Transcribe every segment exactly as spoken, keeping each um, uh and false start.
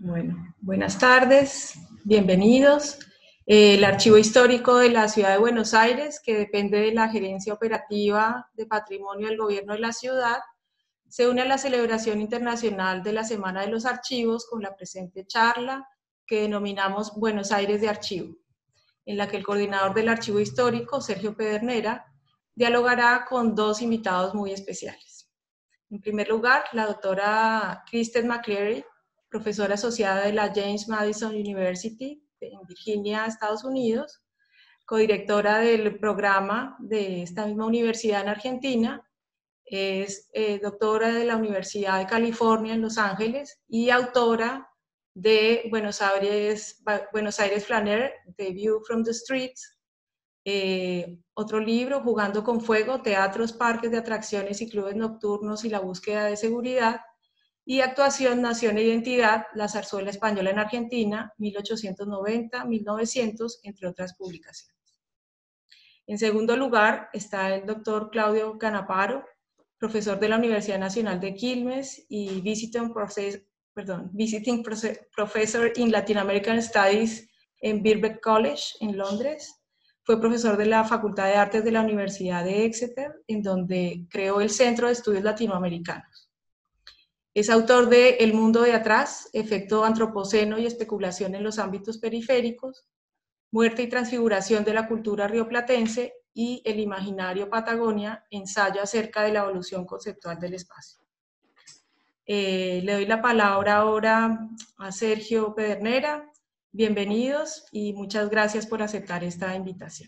Bueno, buenas tardes, bienvenidos. Eh, el Archivo Histórico de la Ciudad de Buenos Aires, que depende de la Gerencia Operativa de Patrimonio del Gobierno de la Ciudad, se une a la celebración internacional de la Semana de los Archivos con la presente charla que denominamos Buenos Aires de Archivo, en la que el coordinador del Archivo Histórico, Sergio Pedernera, dialogará con dos invitados muy especiales. En primer lugar, la doctora Kristen McCleary, profesora asociada de la James Madison University en Virginia, Estados Unidos, codirectora del programa de esta misma universidad en Argentina, es eh, doctora de la Universidad de California en Los Ángeles y autora de Buenos Aires, Buenos Aires Flaner, The View from the Streets, eh, otro libro, Jugando con Fuego, Teatros, Parques de Atracciones y Clubes Nocturnos y la Búsqueda de Seguridad, y Actuación, Nación e Identidad, la zarzuela española en Argentina, mil ochocientos noventa a mil novecientos, entre otras publicaciones. En segundo lugar está el doctor Claudio Canaparo, profesor de la Universidad Nacional de Quilmes y visiting, process, perdón, visiting professor in Latin American Studies en Birkbeck College, en Londres. Fue profesor de la Facultad de Artes de la Universidad de Exeter, en donde creó el Centro de Estudios Latinoamericanos. Es autor de El mundo de atrás, efecto antropoceno y especulación en los ámbitos periféricos, Muerte y transfiguración de la cultura rioplatense y El imaginario Patagonia, ensayo acerca de la evolución conceptual del espacio. Eh, le doy la palabra ahora a Sergio Pedernera. Bienvenidos y muchas gracias por aceptar esta invitación.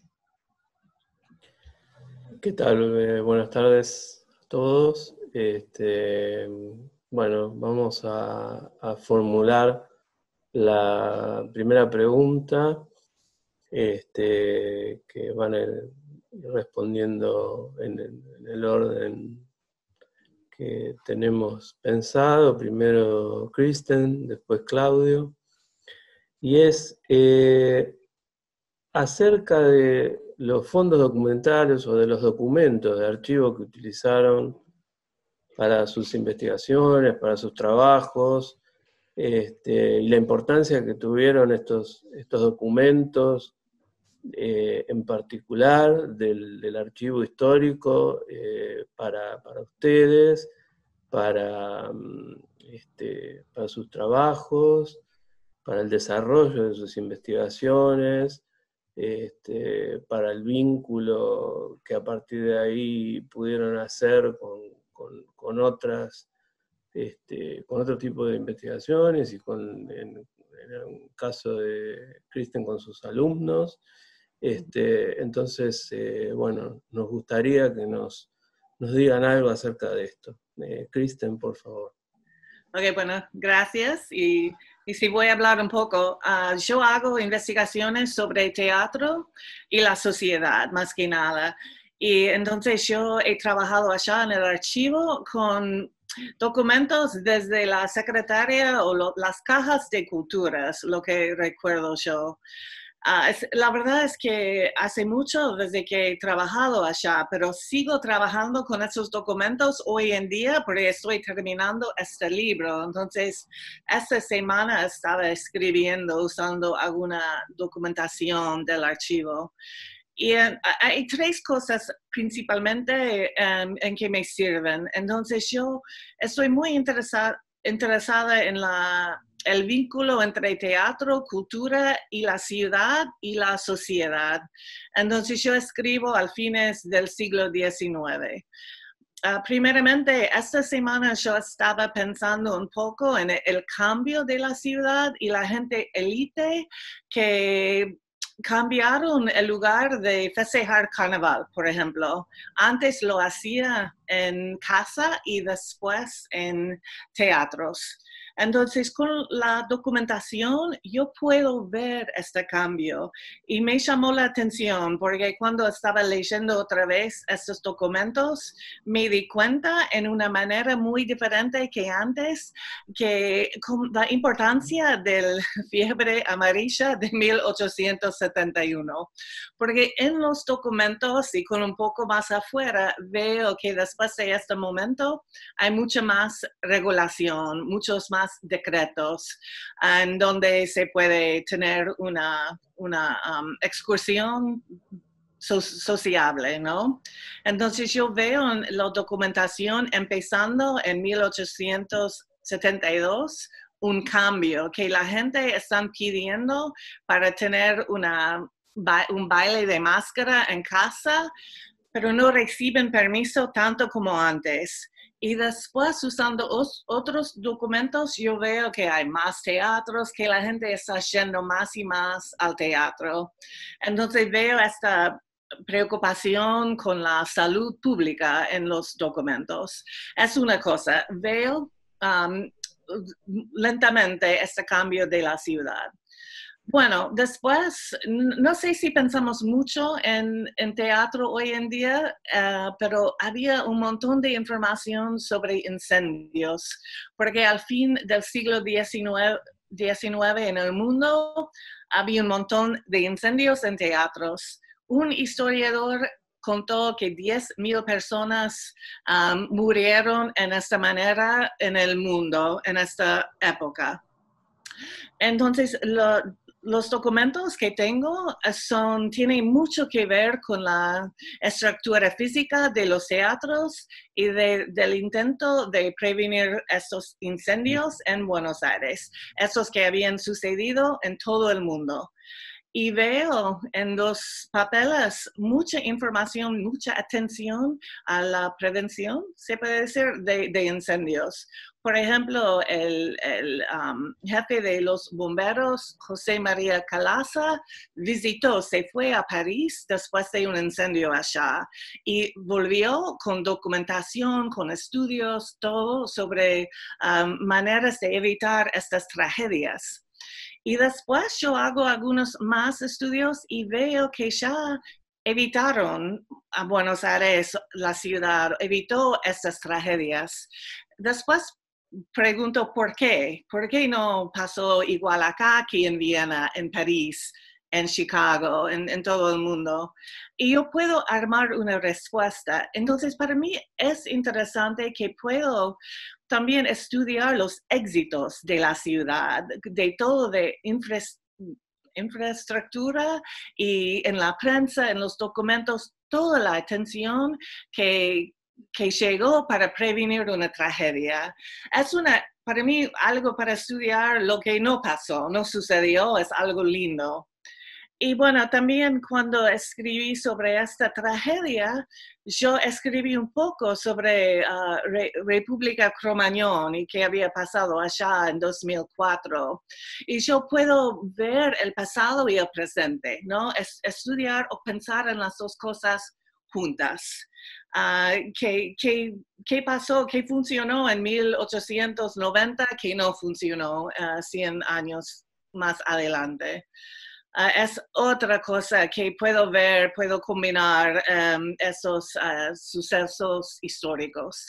¿Qué tal? Eh, buenas tardes a todos. Este, bueno, vamos a, a formular la primera pregunta este, que van a ir respondiendo en el, en el orden que tenemos pensado. Primero Kristen, después Claudio. Y es eh, acerca de los fondos documentales o de los documentos de archivo que utilizaron para sus investigaciones, para sus trabajos, este, y la importancia que tuvieron estos, estos documentos, eh, en particular del, del archivo histórico, eh, para, para ustedes, para, este, para sus trabajos, para el desarrollo de sus investigaciones, Este, para el vínculo que a partir de ahí pudieron hacer con, con, con otras, este, con otro tipo de investigaciones y con, en, en el caso de Kristen, con sus alumnos. Este, entonces, eh, bueno, nos gustaría que nos, nos digan algo acerca de esto. Eh, Kristen, por favor. Ok, bueno, gracias. Y, y si voy a hablar un poco, uh, yo hago investigaciones sobre teatro y la sociedad, más que nada. Y entonces yo he trabajado allá en el archivo con documentos desde la secretaria o lo, las cajas de culturas, lo que recuerdo yo. Uh, es, la verdad es que hace mucho desde que he trabajado allá, pero sigo trabajando con esos documentos hoy en día porque estoy terminando este libro. Entonces, esta semana estaba escribiendo usando alguna documentación del archivo. Y uh, hay tres cosas principalmente um, en que me sirven. Entonces, yo estoy muy interesa interesada en la... el vínculo entre teatro, cultura y la ciudad y la sociedad. Entonces yo escribo al fines del siglo diecinueve. Uh, primeramente, esta semana yo estaba pensando un poco en el cambio de la ciudad y la gente élite que cambiaron el lugar de festejar carnaval, por ejemplo. Antes lo hacía en casa y después en teatros. Entonces, con la documentación, yo puedo ver este cambio y me llamó la atención porque cuando estaba leyendo otra vez estos documentos, me di cuenta en una manera muy diferente que antes, que con la importancia del fiebre amarilla de mil ochocientos setenta y uno. Porque en los documentos y con un poco más afuera, veo que las después de este momento, hay mucha más regulación, muchos más decretos, en donde se puede tener una, una um, excursión so sociable, ¿no? Entonces yo veo en la documentación empezando en mil ochocientos setenta y dos un cambio que la gente está pidiendo para tener una, un baile de máscara en casa, pero no reciben permiso tanto como antes. Y después, usando os, otros documentos, yo veo que hay más teatros, que la gente está yendo más y más al teatro. Entonces veo esta preocupación con la salud pública en los documentos. Es una cosa. Veo um, lentamente este cambio de la ciudad. Bueno, después, no sé si pensamos mucho en, en teatro hoy en día, uh, pero había un montón de información sobre incendios, porque al fin del siglo diecinueve en el mundo había un montón de incendios en teatros. Un historiador contó que diez mil personas um, murieron en esta manera en el mundo, en esta época. Entonces, lo, los documentos que tengo son, tienen mucho que ver con la estructura física de los teatros y de, del intento de prevenir estos incendios en Buenos Aires, estos que habían sucedido en todo el mundo. Y veo en los papeles mucha información, mucha atención a la prevención, se puede decir, de, de incendios. Por ejemplo, el, el um, jefe de los bomberos, José María Calaza, visitó, se fue a París después de un incendio allá y volvió con documentación, con estudios, todo sobre um, maneras de evitar estas tragedias. Y después yo hago algunos más estudios y veo que ya evitaron a Buenos Aires, la ciudad, evitó estas tragedias. Después pregunto por qué. ¿Por qué no pasó igual acá que en Viena, en París, en Chicago, en, en todo el mundo? Y yo puedo armar una respuesta. Entonces, para mí es interesante que puedo también estudiar los éxitos de la ciudad, de todo de infra, infraestructura y en la prensa, en los documentos, toda la atención que, que llegó para prevenir una tragedia. Es una, para mí, algo para estudiar lo que no pasó, no sucedió, es algo lindo. Y bueno, también cuando escribí sobre esta tragedia, yo escribí un poco sobre uh, Re República Cromañón y qué había pasado allá en dos mil cuatro. Y yo puedo ver el pasado y el presente, ¿no? Es, estudiar o pensar en las dos cosas juntas. Uh, ¿qué, qué, ¿Qué pasó? ¿Qué funcionó en mil ochocientos noventa que no funcionó uh, cien años más adelante? Uh, es otra cosa que puedo ver, puedo combinar um, esos uh, sucesos históricos.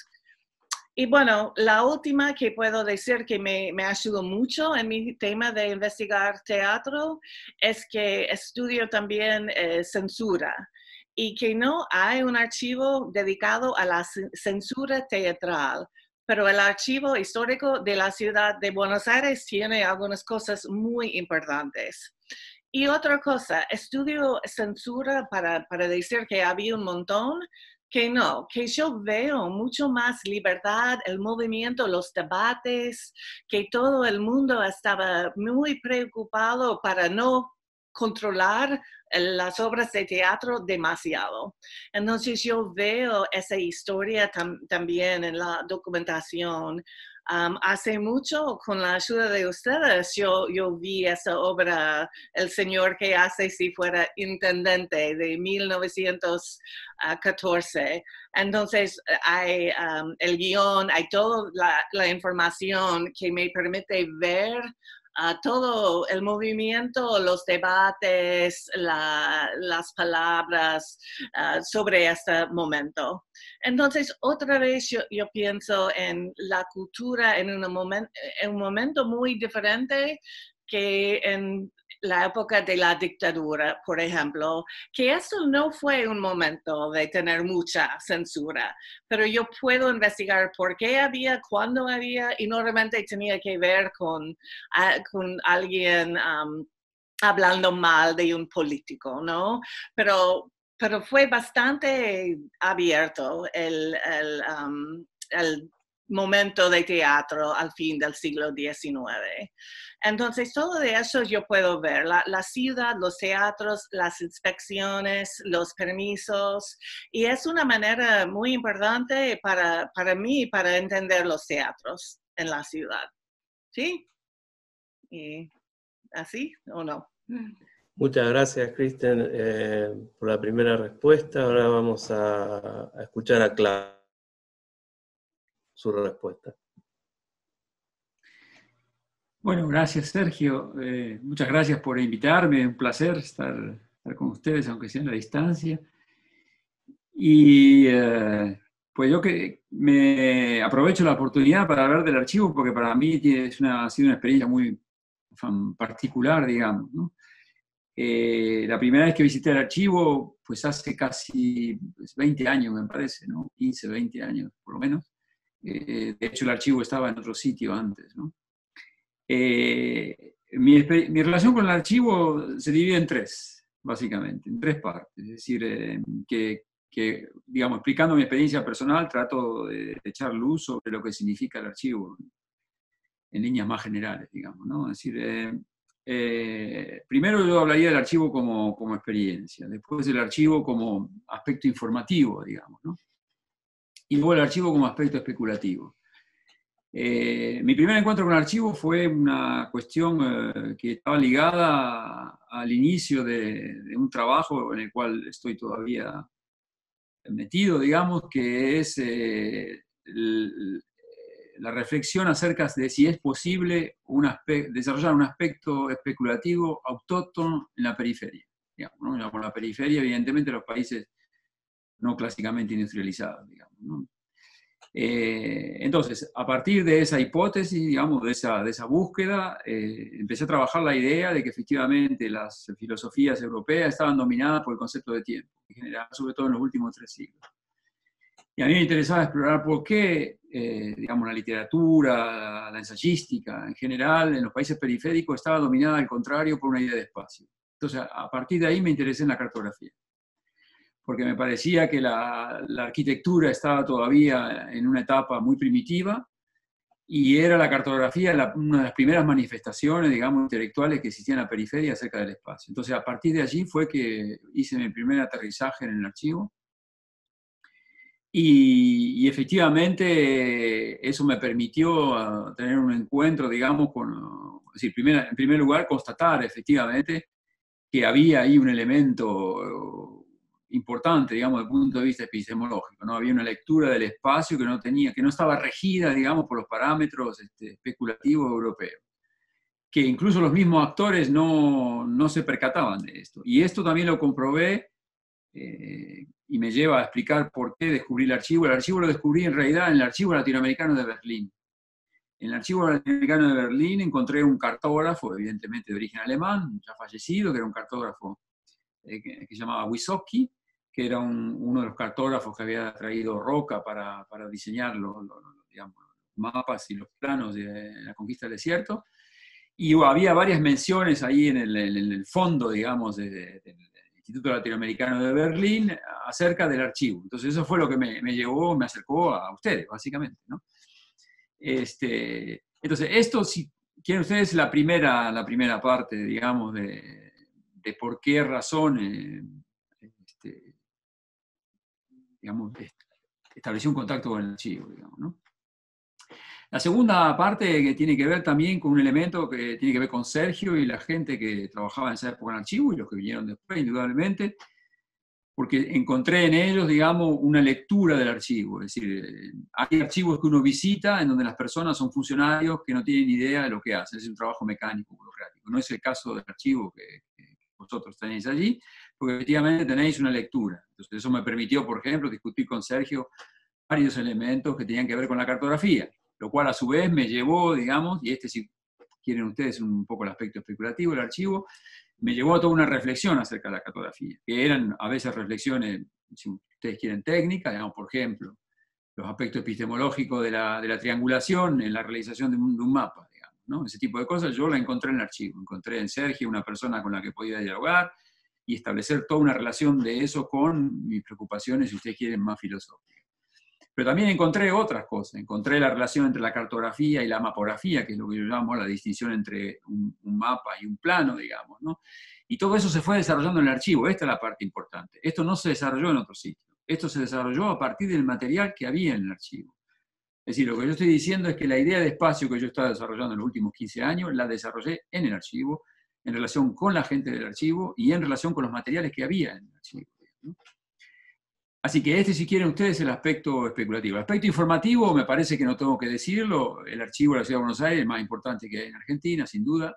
Y bueno, la última que puedo decir que me, me ayudó mucho en mi tema de investigar teatro es que estudio también eh, censura y que no hay un archivo dedicado a la censura teatral. Pero el archivo histórico de la ciudad de Buenos Aires tiene algunas cosas muy importantes. Y otra cosa, estudio censura para, para decir que había un montón, que no, que yo veo mucho más libertad, el movimiento, los debates, que todo el mundo estaba muy preocupado para no controlar las obras de teatro demasiado. Entonces yo veo esa historia tam, también en la documentación. Um, hace mucho, con la ayuda de ustedes, yo, yo vi esa obra, El señor que hace si fuera intendente, de mil novecientos catorce. Entonces, hay um, el guión, hay toda la, la información que me permite ver Uh, todo el movimiento, los debates, la, las palabras uh, sobre este momento. Entonces, otra vez yo, yo pienso en la cultura en un, moment, en un momento muy diferente que en, la época de la dictadura, por ejemplo, que eso no fue un momento de tener mucha censura, pero yo puedo investigar por qué había, cuándo había, y normalmente tenía que ver con, uh, con alguien um, hablando mal de un político, ¿no? Pero, pero fue bastante abierto el, el, um, el momento de teatro al fin del siglo diecinueve. Entonces, todo de eso yo puedo ver, la, la ciudad, los teatros, las inspecciones, los permisos, y es una manera muy importante para, para mí, para entender los teatros en la ciudad. ¿Sí? ¿Y así o no? Muchas gracias, Kristen, eh, por la primera respuesta. Ahora vamos a, a escuchar a Claudio su respuesta. Bueno, gracias, Sergio. Eh, muchas gracias por invitarme. Un placer estar, estar con ustedes, aunque sea en la distancia. Y eh, pues yo que me aprovecho la oportunidad para hablar del archivo, porque para mí es una, ha sido una experiencia muy particular, digamos, ¿no? Eh, la primera vez que visité el archivo, pues hace casi veinte años, me parece, ¿no? quince, veinte años, por lo menos. Eh, de hecho, el archivo estaba en otro sitio antes, ¿no? Eh, mi, mi relación con el archivo se divide en tres, básicamente, en tres partes. Es decir, eh, que, que, digamos, explicando mi experiencia personal, trato de, de echar luz sobre lo que significa el archivo en líneas más generales, digamos, ¿no? Es decir, eh, eh, primero yo hablaría del archivo como, como experiencia, después del archivo como aspecto informativo, digamos, ¿no? Y luego el archivo como aspecto especulativo. Eh, mi primer encuentro con el archivo fue una cuestión eh, que estaba ligada al inicio de, de un trabajo en el cual estoy todavía metido, digamos, que es eh, el, la reflexión acerca de si es posible un aspecto, desarrollar un aspecto especulativo autóctono en la periferia. Digamos, ¿no? Por la periferia, evidentemente, los países no clásicamente industrializados, digamos, ¿no? Eh, entonces, a partir de esa hipótesis, digamos, de esa, de esa búsqueda, eh, empecé a trabajar la idea de que efectivamente las filosofías europeas estaban dominadas por el concepto de tiempo, en general, sobre todo en los últimos tres siglos. Y a mí me interesaba explorar por qué, eh, digamos, la literatura, la ensayística, en general, en los países periféricos, estaba dominada, al contrario, por una idea de espacio. Entonces, a partir de ahí me interesé en la cartografía, porque me parecía que la, la arquitectura estaba todavía en una etapa muy primitiva, y era la cartografía la, una de las primeras manifestaciones, digamos, intelectuales que existían en la periferia acerca del espacio. Entonces, a partir de allí fue que hice mi primer aterrizaje en el archivo, y, y efectivamente eso me permitió uh, tener un encuentro, digamos, con, uh, es decir, primer, en primer lugar, constatar efectivamente que había ahí un elemento uh, importante, digamos, desde el punto de vista epistemológico, ¿no? Había una lectura del espacio que no tenía, que no estaba regida, digamos, por los parámetros este, especulativos europeos, que incluso los mismos actores no, no se percataban de esto. Y esto también lo comprobé, eh, y me lleva a explicar por qué descubrí el archivo. El archivo lo descubrí en realidad en el Archivo Latinoamericano de Berlín. En el Archivo Latinoamericano de Berlín encontré un cartógrafo, evidentemente de origen alemán, ya fallecido, que era un cartógrafo eh, que, que se llamaba Wysocki, que era un, uno de los cartógrafos que había traído Roca para, para diseñar los, los, digamos, los mapas y los planos de la conquista del desierto. Y uh, había varias menciones ahí en el, en el fondo, digamos, de, de, del Instituto Latinoamericano de Berlín acerca del archivo. Entonces eso fue lo que me, me llevó, me acercó a ustedes, básicamente, ¿no? Este, entonces, esto, si quieren ustedes, la primera, la primera parte, digamos, de, de por qué razón eh, este, digamos, estableció un contacto con el archivo, digamos, ¿no? La segunda parte que tiene que ver también con un elemento que tiene que ver con Sergio y la gente que trabajaba en esa época en archivo y los que vinieron después, indudablemente, porque encontré en ellos, digamos, una lectura del archivo. Es decir, hay archivos que uno visita en donde las personas son funcionarios que no tienen idea de lo que hacen. Es un trabajo mecánico, burocrático. No es el caso del archivo que, que vosotros tenéis allí, porque efectivamente tenéis una lectura. Entonces, eso me permitió, por ejemplo, discutir con Sergio varios elementos que tenían que ver con la cartografía, lo cual a su vez me llevó, digamos, y este sí quieren ustedes, un poco el aspecto especulativo del archivo, me llevó a toda una reflexión acerca de la cartografía, que eran a veces reflexiones, si ustedes quieren, técnicas, digamos, por ejemplo, los aspectos epistemológicos de la, de la triangulación en la realización de un, de un mapa, digamos, ¿no? Ese tipo de cosas yo la encontré en el archivo, encontré en Sergio una persona con la que podía dialogar y establecer toda una relación de eso con mis preocupaciones, si ustedes quieren, más filosóficas. Pero también encontré otras cosas, encontré la relación entre la cartografía y la mapografía, que es lo que yo llamo la distinción entre un, un mapa y un plano, digamos, ¿no? Y todo eso se fue desarrollando en el archivo, esta es la parte importante. Esto no se desarrolló en otro sitio, esto se desarrolló a partir del material que había en el archivo. Es decir, lo que yo estoy diciendo es que la idea de espacio que yo estaba desarrollando en los últimos quince años, la desarrollé en el archivo, en relación con la gente del archivo y en relación con los materiales que había en el archivo, ¿no? Así que este, si quieren ustedes, es el aspecto especulativo. El aspecto informativo, me parece que no tengo que decirlo, el archivo de la Ciudad de Buenos Aires es el más importante que hay en Argentina, sin duda.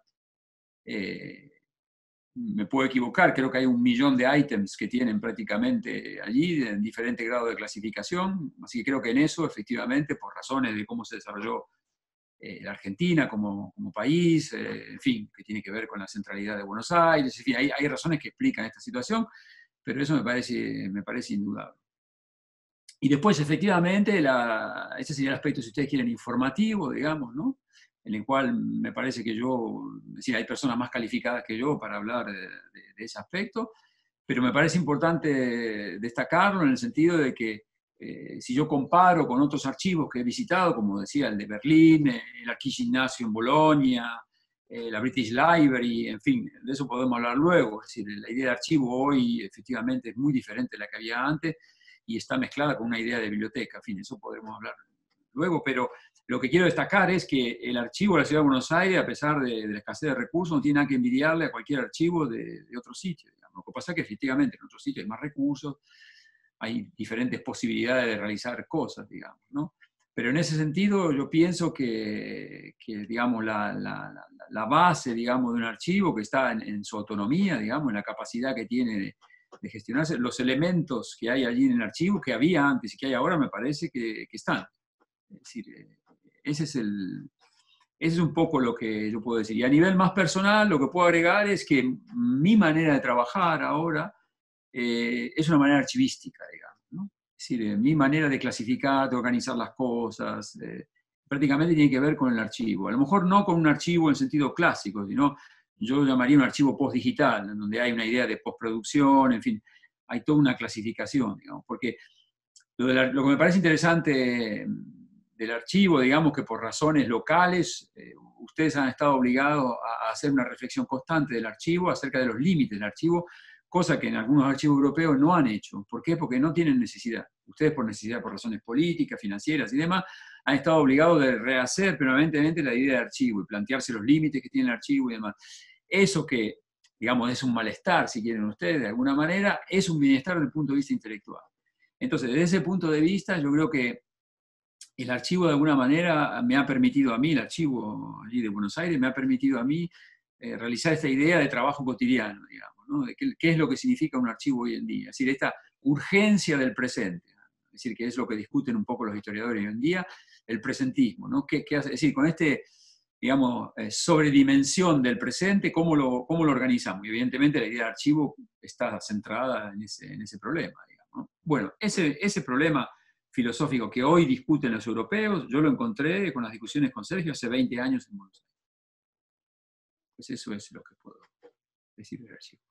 Eh, me puedo equivocar, creo que hay un millón de ítems que tienen prácticamente allí, en diferentes grados de clasificación, así que creo que en eso, efectivamente, por razones de cómo se desarrolló eh, la Argentina como, como país, eh, en fin, que tiene que ver con la centralidad de Buenos Aires, en fin, hay, hay razones que explican esta situación, pero eso me parece, me parece indudable. Y después, efectivamente, la, ese sería el aspecto, si ustedes quieren, informativo, digamos, ¿no? En el cual me parece que yo, es decir, hay personas más calificadas que yo para hablar de, de, de ese aspecto, pero me parece importante destacarlo en el sentido de que eh, si yo comparo con otros archivos que he visitado, como decía, el de Berlín, el Archivgymnasium en Bolonia, eh, la British Library, en fin, de eso podemos hablar luego. Es decir, la idea de archivo hoy efectivamente es muy diferente de la que había antes y está mezclada con una idea de biblioteca, en fin, eso podremos hablar luego, pero lo que quiero destacar es que el archivo de la Ciudad de Buenos Aires, a pesar de, de la escasez de recursos, no tiene nada que envidiarle a cualquier archivo de, de otro sitio, digamos. Lo que pasa es que efectivamente en otros sitios hay más recursos, hay diferentes posibilidades de realizar cosas, digamos, ¿no? Pero en ese sentido yo pienso que, que digamos, la, la, la base, digamos, de un archivo que está en, en su autonomía, digamos, en la capacidad que tiene de, de gestionarse, los elementos que hay allí en el archivo, que había antes y que hay ahora, me parece que, que están. Es decir, ese es, el, ese es un poco lo que yo puedo decir. Y a nivel más personal, lo que puedo agregar es que mi manera de trabajar ahora eh, es una manera archivística, digamos, ¿no? Es decir, mi manera de clasificar, de organizar las cosas, eh, prácticamente tiene que ver con el archivo. A lo mejor no con un archivo en sentido clásico, sino yo llamaría un archivo postdigital, en donde hay una idea de postproducción, en fin, hay toda una clasificación, digamos, porque lo, de la, lo que me parece interesante del archivo, digamos que por razones locales, eh, ustedes han estado obligados a, a hacer una reflexión constante del archivo acerca de los límites del archivo, cosa que en algunos archivos europeos no han hecho. ¿Por qué? Porque no tienen necesidad. Ustedes por necesidad, por razones políticas, financieras y demás, han estado obligados de rehacer permanentemente la idea de archivo y plantearse los límites que tiene el archivo y demás. Eso que, digamos, es un malestar, si quieren ustedes, de alguna manera, es un bienestar desde el punto de vista intelectual. Entonces, desde ese punto de vista, yo creo que el archivo de alguna manera me ha permitido a mí, el archivo allí de Buenos Aires, me ha permitido a mí eh, realizar esta idea de trabajo cotidiano, digamos, ¿no? De qué, qué es lo que significa un archivo hoy en día. Es decir, esta urgencia del presente, es decir, que es lo que discuten un poco los historiadores hoy en día, el presentismo, ¿no? ¿Qué, qué hace? Es decir, con este, digamos, eh, sobredimensión del presente, ¿cómo lo, cómo lo organizamos? Y evidentemente la idea de archivo está centrada en ese, en ese problema, digamos, ¿no? Bueno, ese, ese problema filosófico que hoy discuten los europeos, yo lo encontré con las discusiones con Sergio hace veinte años en Buenos Aires. Pues eso es lo que puedo decir del archivo.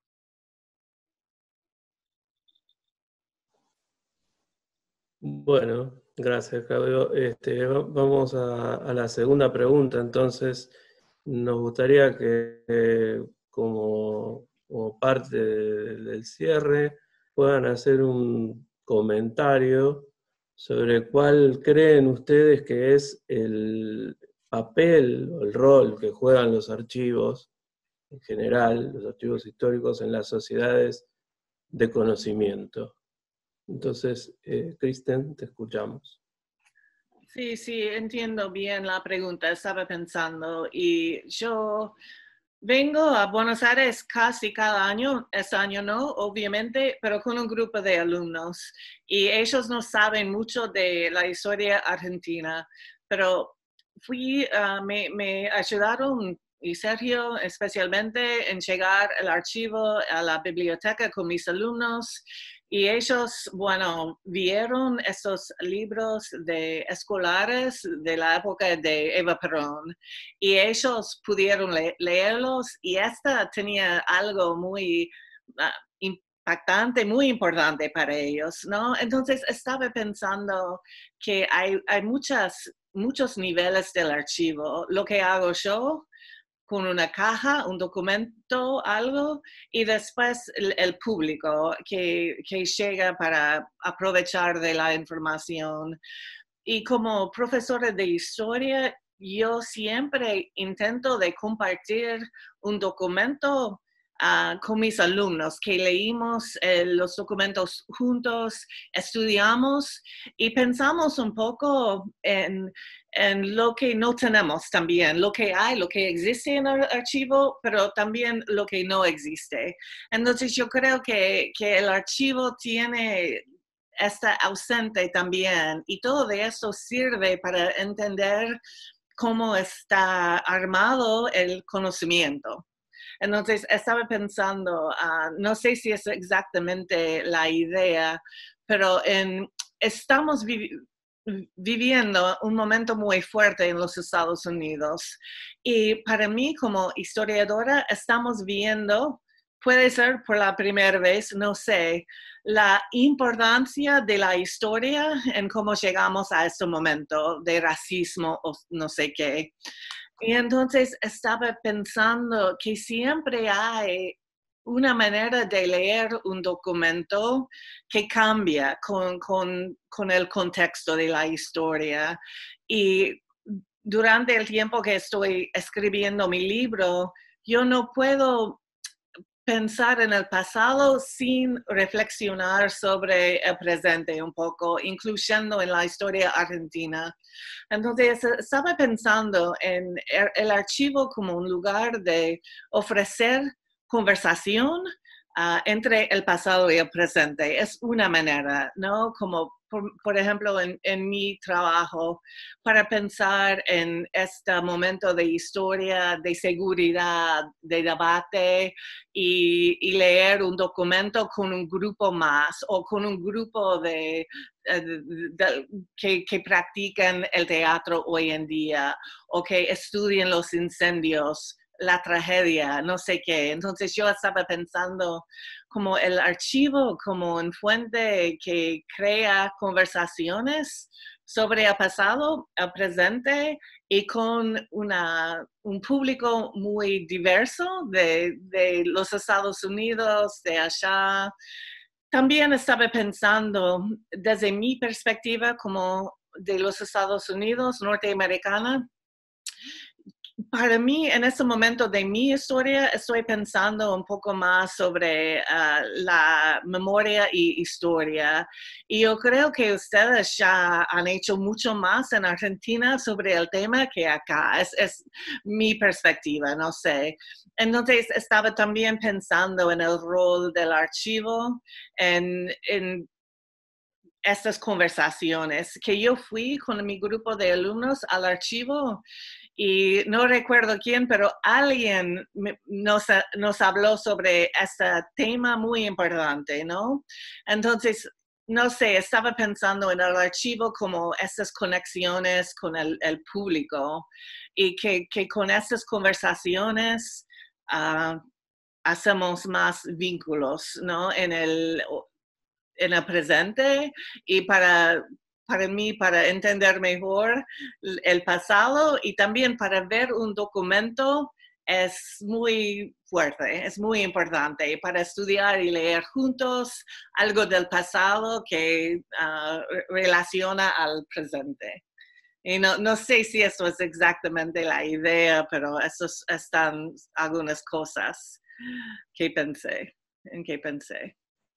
Bueno, gracias, Claudio. Este, vamos a, a la segunda pregunta. Entonces, nos gustaría que, eh, como, como parte de, del cierre, puedan hacer un comentario sobre cuál creen ustedes que es el papel o el rol que juegan los archivos en general, los archivos históricos en las sociedades de conocimiento. Entonces, eh, Kristen, te escuchamos. Sí, sí, entiendo bien la pregunta, estaba pensando, y yo vengo a Buenos Aires casi cada año, este año no, obviamente, pero con un grupo de alumnos, y ellos no saben mucho de la historia argentina, pero fui, uh, me, me ayudaron y Sergio, especialmente en llegar el archivo a la biblioteca con mis alumnos. Y ellos, bueno, vieron esos libros de escolares de la época de Eva Perón y ellos pudieron le leerlos y esta tenía algo muy uh, impactante, muy importante para ellos, ¿no? Entonces estaba pensando que hay, hay muchas, muchos niveles del archivo. Lo que hago yo con una caja, un documento, algo, y después el, el público que, que llega para aprovechar de la información. Y como profesora de historia, yo siempre intento de compartir un documento uh, con mis alumnos, que leímos eh, los documentos juntos, estudiamos y pensamos un poco en, en lo que no tenemos también, lo que hay, lo que existe en el archivo, pero también lo que no existe. Entonces yo creo que, que el archivo tiene... está ausente también y todo de eso sirve para entender cómo está armado el conocimiento. Entonces estaba pensando, uh, no sé si es exactamente la idea, pero en, estamos vi viviendo un momento muy fuerte en los Estados Unidos y para mí como historiadora estamos viendo, puede ser por la primera vez, no sé, la importancia de la historia en cómo llegamos a este momento de racismo o no sé qué. Y entonces estaba pensando que siempre hay una manera de leer un documento que cambia con, con, con el contexto de la historia. Y durante el tiempo que estoy escribiendo mi libro, yo no puedo pensar en el pasado sin reflexionar sobre el presente un poco, incluyendo en la historia argentina. Entonces, estaba pensando en el archivo como un lugar de ofrecer conversación uh, entre el pasado y el presente. Es una manera, ¿no? Como, por, por ejemplo, en, en mi trabajo, para pensar en este momento de historia, de seguridad, de debate, y, y leer un documento con un grupo más o con un grupo de... De, de, que, que practican el teatro hoy en día o que estudian los incendios, la tragedia, no sé qué. Entonces yo estaba pensando como el archivo, como una fuente que crea conversaciones sobre el pasado, el presente y con una, un público muy diverso de, de los Estados Unidos, de allá. También estaba pensando desde mi perspectiva como de los Estados Unidos, norteamericana. Para mí, en este momento de mi historia, estoy pensando un poco más sobre uh, la memoria y historia. Y yo creo que ustedes ya han hecho mucho más en Argentina sobre el tema que acá. Es, es mi perspectiva, no sé. Entonces, estaba también pensando en el rol del archivo, en, en estas conversaciones, que yo fui con mi grupo de alumnos al archivo y no recuerdo quién, pero alguien nos, nos habló sobre este tema muy importante, ¿no? Entonces, no sé, estaba pensando en el archivo como estas conexiones con el, el público y que, que con estas conversaciones uh, hacemos más vínculos, ¿no? En el, en el presente y para... para mí, para entender mejor el pasado y también para ver un documento es muy fuerte, es muy importante para estudiar y leer juntos algo del pasado que uh, relaciona al presente. Y no, no sé si eso es exactamente la idea, pero esas están algunas cosas que pensé, en que pensé.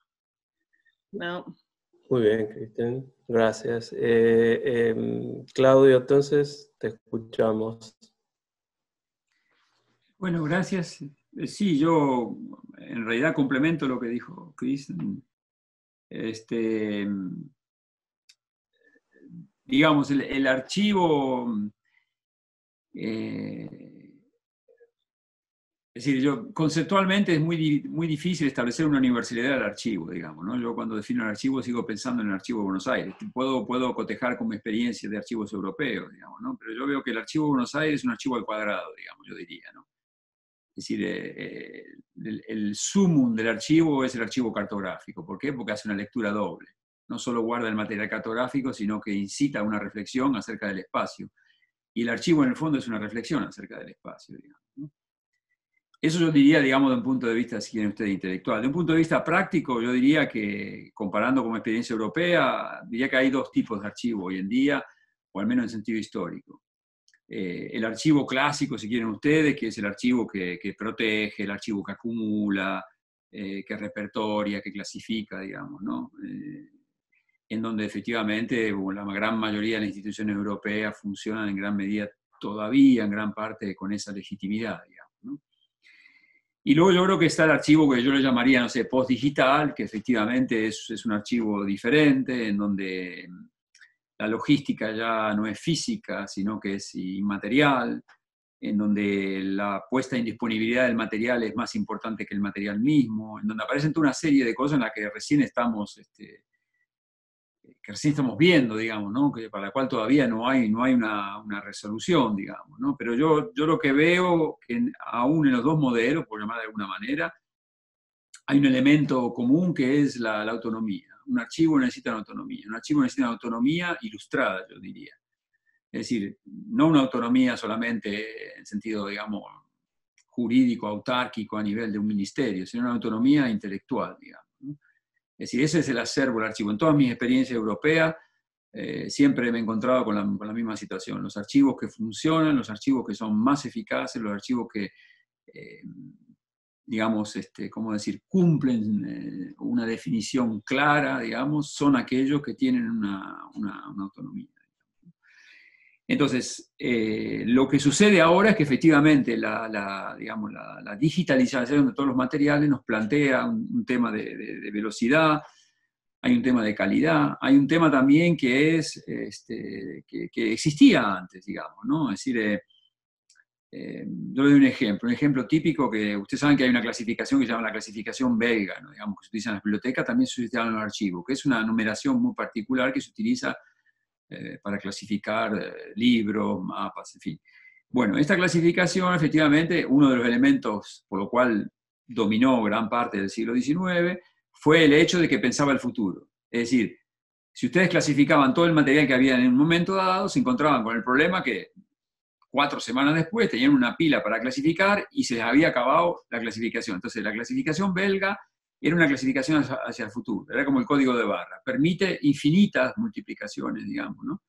No. Muy bien, Cristian, gracias. Eh, eh, Claudio, entonces te escuchamos. Bueno, gracias. Sí, yo en realidad complemento lo que dijo Cristian. Este, digamos, el, el archivo eh, Es decir, yo, conceptualmente es muy, muy difícil establecer una universalidad del archivo, digamos, ¿no? Yo cuando defino el archivo sigo pensando en el archivo de Buenos Aires. Puedo, puedo cotejar con mi experiencia de archivos europeos, digamos, ¿no? Pero yo veo que el archivo de Buenos Aires es un archivo al cuadrado, digamos, yo diría, ¿no? Es decir, eh, eh, el, el sumum del archivo es el archivo cartográfico. ¿Por qué? Porque hace una lectura doble. No solo guarda el material cartográfico, sino que incita a una reflexión acerca del espacio. Y el archivo, en el fondo, es una reflexión acerca del espacio, digamos, ¿no? Eso yo diría, digamos, de un punto de vista, si quieren ustedes, intelectual. De un punto de vista práctico, yo diría que, comparando con experiencia europea, diría que hay dos tipos de archivo hoy en día, o al menos en sentido histórico. Eh, el archivo clásico, si quieren ustedes, que es el archivo que, que protege, el archivo que acumula, eh, que repertoria, que clasifica, digamos, ¿no? Eh, en donde efectivamente bueno, la gran mayoría de las instituciones europeas funcionan en gran medida todavía, en gran parte, con esa legitimidad, digamos, ¿no? Y luego yo creo que está el archivo que yo le llamaría, no sé, post-digital, que efectivamente es, es un archivo diferente, en donde la logística ya no es física, sino que es inmaterial, en donde la puesta en disponibilidad del material es más importante que el material mismo, en donde aparecen toda una serie de cosas en las que recién estamos, este, que recién estamos viendo, digamos, ¿no? Que para la cual todavía no hay, no hay una, una resolución, digamos, ¿no? Pero yo, yo lo que veo, que aún en los dos modelos, por llamar de alguna manera, hay un elemento común que es la, la autonomía. Un archivo necesita una autonomía. Un archivo necesita una autonomía ilustrada, yo diría. Es decir, no una autonomía solamente en sentido, digamos, jurídico, autárquico a nivel de un ministerio, sino una autonomía intelectual, digamos, ¿no? Es decir, ese es el acervo del archivo. En todas mis experiencias europeas eh, siempre me he encontrado con la, con la misma situación. Los archivos que funcionan, los archivos que son más eficaces, los archivos que, eh, digamos, este, ¿cómo decir?, cumplen eh, una definición clara, digamos, son aquellos que tienen una, una, una autonomía. Entonces, eh, lo que sucede ahora es que efectivamente la, la, digamos, la, la digitalización de todos los materiales nos plantea un, un tema de, de, de velocidad, hay un tema de calidad, hay un tema también que, es, este, que, que existía antes, digamos, ¿no? Es decir, eh, eh, yo le doy un ejemplo, un ejemplo típico que ustedes saben que hay una clasificación que se llama la clasificación belga, ¿no? Digamos, que se utiliza en las bibliotecas, también se utiliza en los archivos, que es una numeración muy particular que se utiliza Eh, para clasificar eh, libros, mapas, en fin. Bueno, esta clasificación, efectivamente, uno de los elementos por lo cual dominó gran parte del siglo diecinueve fue el hecho de que pensaba el futuro. Es decir, si ustedes clasificaban todo el material que había en un momento dado, se encontraban con el problema que cuatro semanas después tenían una pila para clasificar y se les había acabado la clasificación. Entonces, la clasificación belga era una clasificación hacia, hacia el futuro, era como el código de barra, permite infinitas multiplicaciones, digamos, ¿no?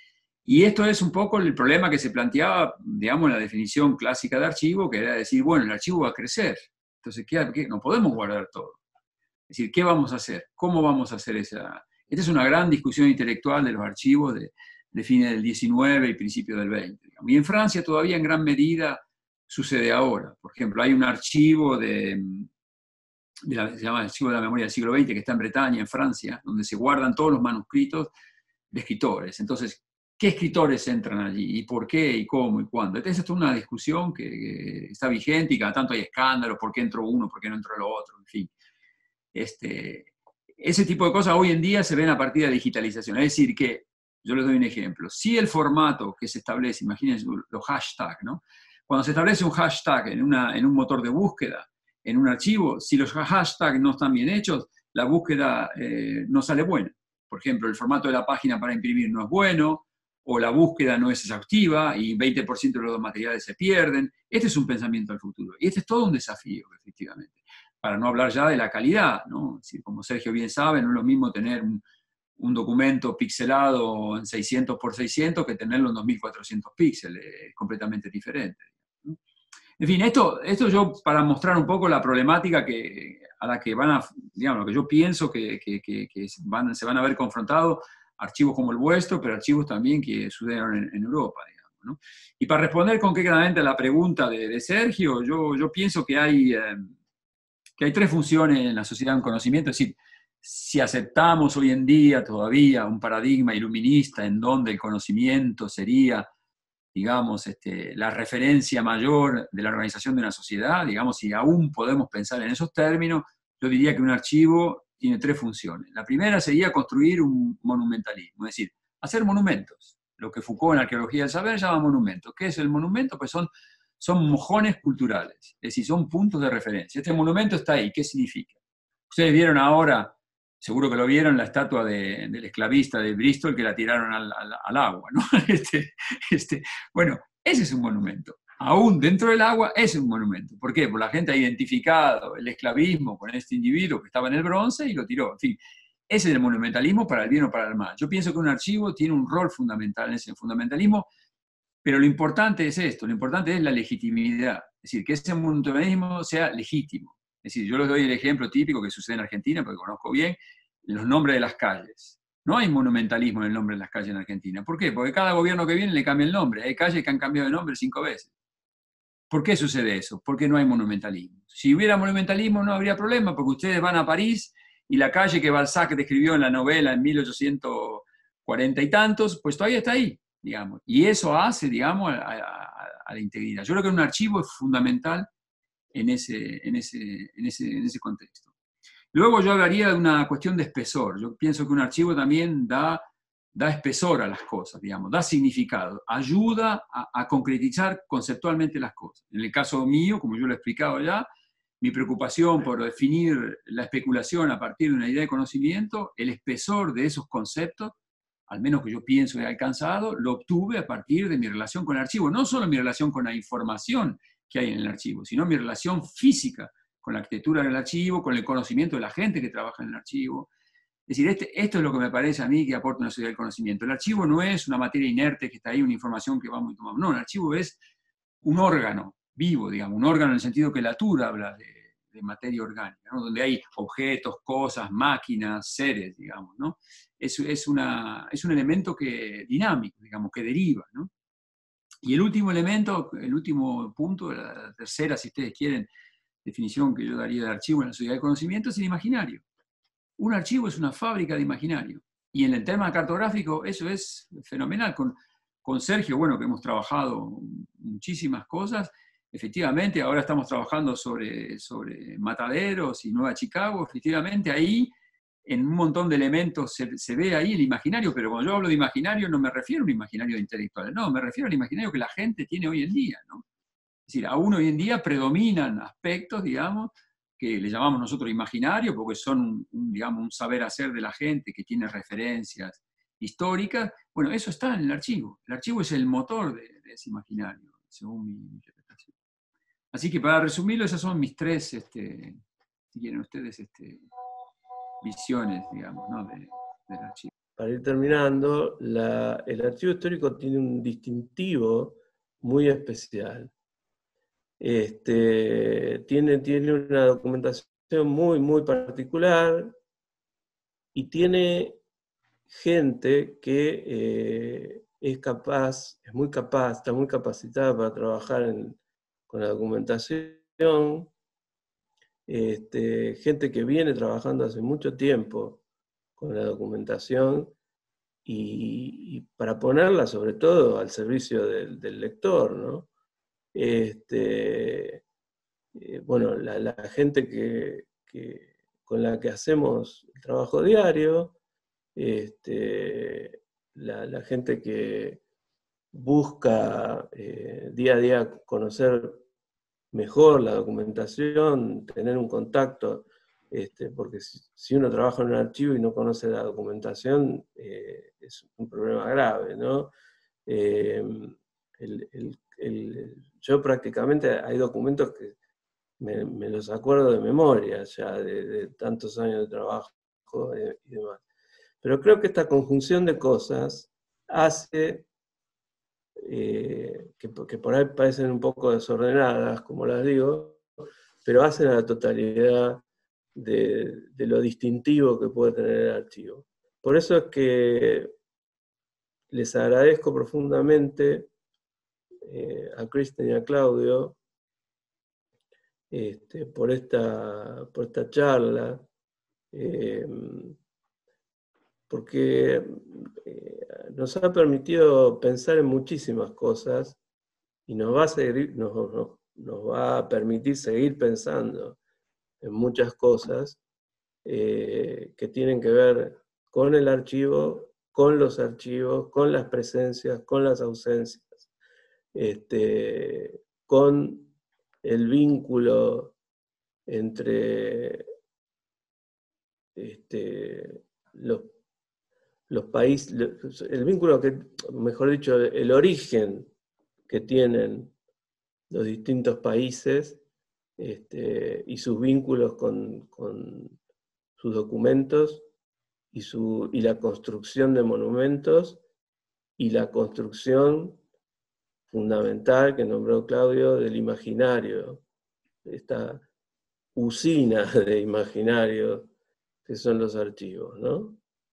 Y esto es un poco el problema que se planteaba, digamos, en la definición clásica de archivo, que era decir, bueno, el archivo va a crecer, entonces, ¿qué, qué? No podemos guardar todo. Es decir, ¿qué vamos a hacer? ¿Cómo vamos a hacer esa...? Esta es una gran discusión intelectual de los archivos de, de fines del diecinueve y principios del veinte, digamos. Y en Francia todavía en gran medida sucede ahora. Por ejemplo, hay un archivo de... De la, se llama el Archivo de la Memoria del siglo veinte, que está en Bretaña, en Francia, donde se guardan todos los manuscritos de escritores. Entonces, ¿qué escritores entran allí? ¿Y por qué? ¿Y cómo? ¿Y cuándo? Entonces, esto es una discusión que, que está vigente y cada tanto hay escándalos, ¿por qué entró uno? ¿Por qué no entró el otro? En fin. Este, ese tipo de cosas hoy en día se ven a partir de la digitalización. Es decir, que, yo les doy un ejemplo, si el formato que se establece, imagínense los hashtags, ¿no? Cuando se establece un hashtag en, una, en un motor de búsqueda, en un archivo, si los hashtags no están bien hechos, la búsqueda eh, no sale buena. Por ejemplo, el formato de la página para imprimir no es bueno, o la búsqueda no es exhaustiva y veinte por ciento de los materiales se pierden. Este es un pensamiento al futuro. Y este es todo un desafío, efectivamente. Para no hablar ya de la calidad, ¿no? Es decir, como Sergio bien sabe, no es lo mismo tener un, un documento pixelado en seiscientos por seiscientos que tenerlo en dos mil cuatrocientos píxeles. Es completamente diferente, ¿no? En fin, esto, esto yo para mostrar un poco la problemática que, a la que van a, digamos, lo que yo pienso que, que, que, que van, se van a ver confrontados archivos como el vuestro, pero archivos también que sucedieron en, en Europa, digamos, ¿no? Y para responder concretamente a la pregunta de, de Sergio, yo, yo pienso que hay, eh, que hay tres funciones en la sociedad del conocimiento, es decir, si aceptamos hoy en día todavía un paradigma iluminista en donde el conocimiento sería digamos, este, la referencia mayor de la organización de una sociedad, digamos, si aún podemos pensar en esos términos, yo diría que un archivo tiene tres funciones. La primera sería construir un monumentalismo, es decir, hacer monumentos. Lo que Foucault en Arqueología del Saber llama monumentos. ¿Qué es el monumento? Pues son, son mojones culturales, es decir, son puntos de referencia. Este monumento está ahí, ¿qué significa? Ustedes vieron ahora, seguro que lo vieron, la estatua de, del esclavista de Bristol que la tiraron al, al, al agua, ¿no? Este, este, bueno, ese es un monumento. Aún dentro del agua es un monumento. ¿Por qué? Porque la gente ha identificado el esclavismo con este individuo que estaba en el bronce y lo tiró. En fin, ese es el monumentalismo para el bien o para el mal. Yo pienso que un archivo tiene un rol fundamental en ese fundamentalismo, pero lo importante es esto, lo importante es la legitimidad. Es decir, que ese monumentalismo sea legítimo. Es decir, yo les doy el ejemplo típico que sucede en Argentina, porque conozco bien, los nombres de las calles. No hay monumentalismo en el nombre de las calles en Argentina. ¿Por qué? Porque cada gobierno que viene le cambia el nombre. Hay calles que han cambiado de nombre cinco veces. ¿Por qué sucede eso? Porque no hay monumentalismo. Si hubiera monumentalismo no habría problema, porque ustedes van a París y la calle que Balzac describió en la novela en mil ochocientos cuarenta y tantos, pues todavía está ahí, digamos. Y eso hace, digamos, a, a, a la integridad. Yo creo que un archivo es fundamental en ese, en ese, en ese, en ese contexto. Luego yo hablaría de una cuestión de espesor. Yo pienso que un archivo también da, da espesor a las cosas, digamos, da significado, ayuda a, a concretizar conceptualmente las cosas. En el caso mío, como yo lo he explicado ya, mi preocupación por definir la especulación a partir de una idea de conocimiento, el espesor de esos conceptos, al menos que yo pienso he alcanzado, lo obtuve a partir de mi relación con el archivo. No solo mi relación con la información que hay en el archivo, sino mi relación física con la arquitectura del archivo, con el conocimiento de la gente que trabaja en el archivo. Es decir, este, esto es lo que me parece a mí que aporta una sociedad del conocimiento. El archivo no es una materia inerte que está ahí, una información que vamos y tomamos. No, el archivo es un órgano vivo, digamos, un órgano en el sentido que la Tura habla de, de materia orgánica, ¿no? Donde hay objetos, cosas, máquinas, seres, digamos, ¿no? Es, es, una, es un elemento que, dinámico, digamos, que deriva, ¿no? Y el último elemento, el último punto, la tercera, si ustedes quieren, definición que yo daría de archivo en la sociedad del conocimiento, es el imaginario. Un archivo es una fábrica de imaginario. Y en el tema cartográfico eso es fenomenal. Con, con Sergio, bueno, que hemos trabajado muchísimas cosas, efectivamente, ahora estamos trabajando sobre, sobre Mataderos y Nueva Chicago, efectivamente ahí, en un montón de elementos se, se ve ahí el imaginario, pero cuando yo hablo de imaginario no me refiero a un imaginario de intelectuales, no, me refiero al imaginario que la gente tiene hoy en día, ¿no? Es decir, aún hoy en día predominan aspectos, digamos, que le llamamos nosotros imaginario, porque son un, un, digamos, un saber hacer de la gente que tiene referencias históricas. Bueno, eso está en el archivo. El archivo es el motor de, de ese imaginario, según mi interpretación. Así que para resumirlo, esas son mis tres, este, si quieren ustedes, este, visiones, digamos, ¿no? de, del archivo. Para ir terminando, la, el archivo histórico tiene un distintivo muy especial. Este, tiene, tiene una documentación muy, muy particular y tiene gente que eh, es capaz, es muy capaz, está muy capacitada para trabajar en, con la documentación, este, gente que viene trabajando hace mucho tiempo con la documentación y, y para ponerla sobre todo al servicio del, del lector, ¿no? Este, eh, bueno, la, la gente que, que, con la que hacemos el trabajo diario, este, la, la gente que busca eh, día a día conocer mejor la documentación, tener un contacto, este, porque si, si uno trabaja en un archivo y no conoce la documentación, eh, es un problema grave, ¿no? Eh, el, el, el, yo prácticamente hay documentos que me, me los acuerdo de memoria ya, de, de tantos años de trabajo eh, y demás. Pero creo que esta conjunción de cosas hace eh, que, que por ahí parecen un poco desordenadas, como las digo, pero hacen a la totalidad de, de lo distintivo que puede tener el archivo. Por eso es que les agradezco profundamente eh, a Kristen y a Claudio este, por, esta, por esta charla, eh, porque eh, nos ha permitido pensar en muchísimas cosas y nos va a, seguir, nos, nos, nos va a permitir seguir pensando en muchas cosas eh, que tienen que ver con el archivo, con los archivos, con las presencias, con las ausencias, este, con el vínculo entre este, los, los países, el vínculo que, mejor dicho, el origen que tienen los distintos países este, y sus vínculos con, con sus documentos y, su, y la construcción de monumentos y la construcción fundamental que nombró Claudio del imaginario, esta usina de imaginario que son los archivos, ¿no?